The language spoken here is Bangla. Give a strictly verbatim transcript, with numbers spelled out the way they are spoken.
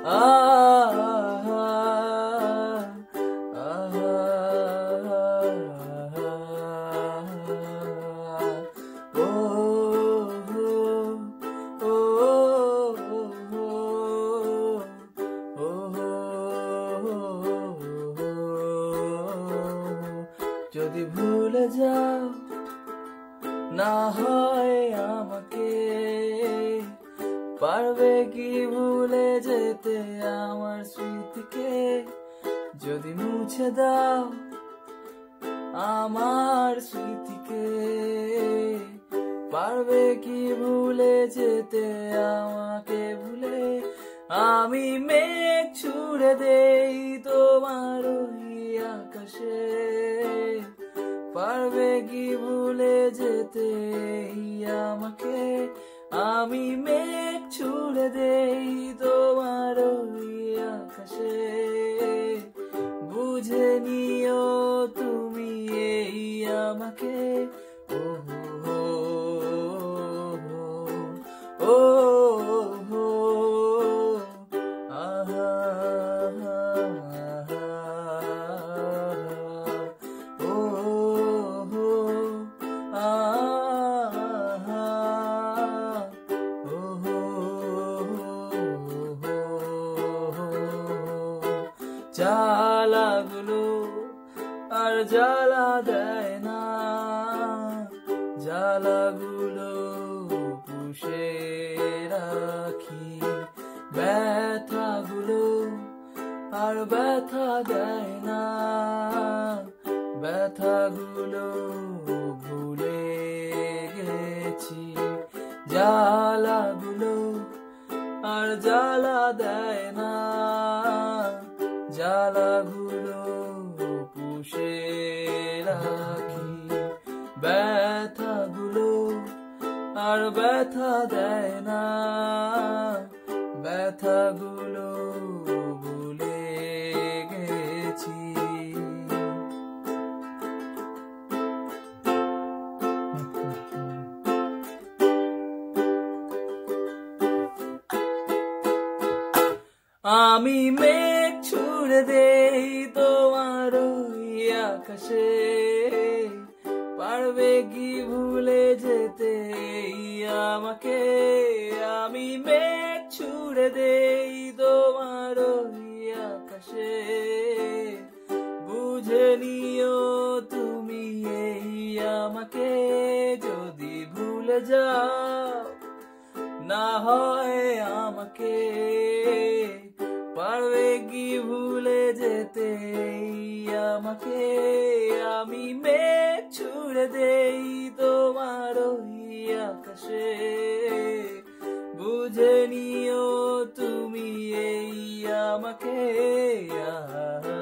যদি ভুলে যাও না হয় আমাকে, পারবে কি ভুলে যেতে আমার স্মৃতিকে? যদি মুছে দাও আমার স্মৃতিকে, পারবে কি ভুলে যেতে আমাকে ভুলে? আমি মেঘ ছুড়ে দেই তোমার ওই আকাশে, পারবে কি ভুলে যেতে আমাকে? আমি মেঘ ছুড়ে দেই তোমার ওই আকাশে, বুঝে নিও তুমি এই আমাকে। ও হো ও হো আহা জ্বালাগুলো আর জ্বালা দেয় না, জ্বালাগুলো পুষে রাখি, ব্যথাগুলো আর ব্যথা দেয় না, ব্যথাগুলো ভুলে গেছি। জ্বালাগুলো আর জ্বালা দেয় না, জ্বালাগুলো পুষে রাখি, ব্যথাগুলো আর ব্যথা দেয় না, ব্যথাগুলো ভুলে গেছি। আমি মেঘ ছুড়ে দেই তোমার ওই আকাশে, পারবে কি ভুলে যেতে আমাকে? আমি মেঘ ছুড়ে দেই তোমার ওই আকাশে, বুঝে নিও তুমি এই আমাকে। যদি ভুলে যাও না হয় আমাকে, পারবে কি ভুলে যেতে আমাকে? আমি মেঘ ছুড়ে দেই তোমার ওই আকাশে, বুঝে নিও তুমি এই আমাকে।